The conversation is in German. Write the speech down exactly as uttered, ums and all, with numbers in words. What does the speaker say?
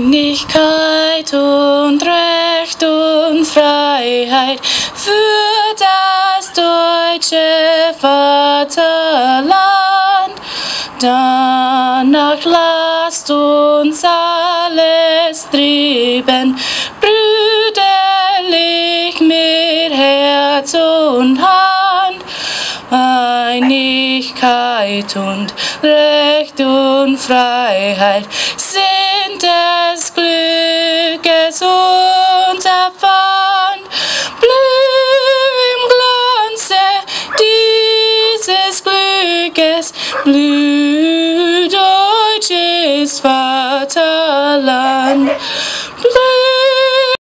Einigkeit und Recht und Freiheit für das deutsche Vaterland. Danach lasst uns alles trieben, brüderlich mit Herz und Hand. Einigkeit und Recht und Freiheit sind des Glückes unser Pfand. Blüh im Glanze dieses Glückes, blüh